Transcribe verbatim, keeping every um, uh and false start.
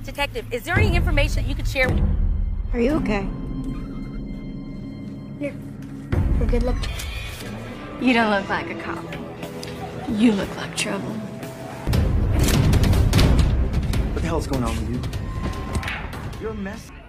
Detective, is there any information that you could share? Are you okay? You're, you're good looking. You don't look like a cop. You look like trouble. What the hell's going on with you? You're a mess.